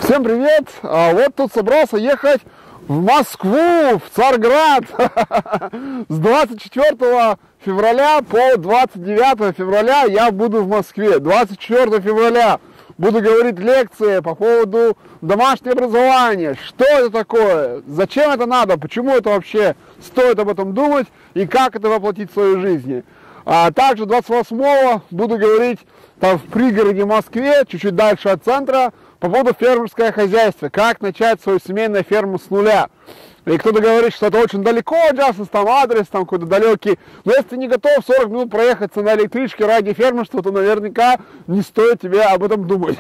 Всем привет! Вот тут собрался ехать в Москву, в Царьград с 24 февраля по 29 февраля я буду в Москве. 24 февраля буду говорить лекции по поводу домашнего образования. Что это такое? Зачем это надо? Почему это вообще стоит об этом думать? И как это воплотить в своей жизни? А также 28-го буду говорить там в пригороде Москве, чуть-чуть дальше от центра, по поводу фермерского хозяйства, как начать свою семейную ферму с нуля. И кто-то говорит, что это очень далеко, Джасус, там адрес, там какой-то далекий. Но если ты не готов 40 минут проехаться на электричке ради фермерства, то наверняка не стоит тебе об этом думать.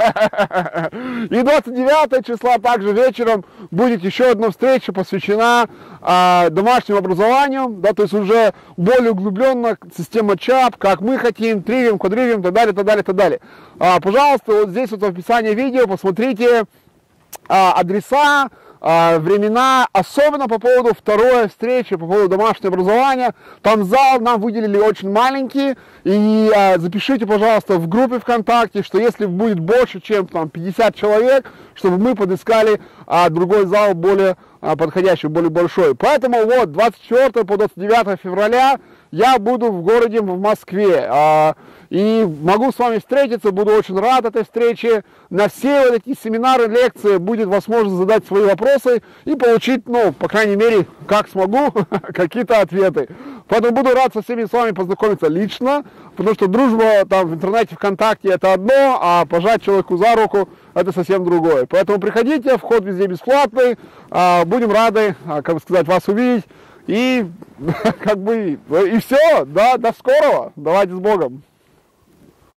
И 29 числа также вечером будет еще одна встреча, посвящена домашнему образованию, да, то есть уже более углубленно система ЧАП, как мы хотим, тривиум, квадривиум, так далее, так далее, так далее. Пожалуйста, вот здесь вот в описании видео посмотрите адреса, времена, особенно по поводу второй встречи, по поводу домашнего образования. Там зал нам выделили очень маленький, и запишите, пожалуйста, в группе ВКонтакте, что если будет больше, чем там 50 человек, чтобы мы подыскали другой зал более подходящий, более большой. Поэтому вот 24 по 29 февраля я буду в городе, в Москве. И могу с вами встретиться, буду очень рад этой встрече. На все вот эти семинары, лекции будет возможность задать свои вопросы и получить, ну, по крайней мере, как смогу, какие-то ответы. Поэтому буду рад со всеми с вами познакомиться лично, потому что дружба там в интернете, ВКонтакте это одно, а пожать человеку за руку это совсем другое. Поэтому приходите, вход везде бесплатный, будем рады, как бы сказать, вас увидеть. И как бы, и все, да, до скорого, давайте с Богом.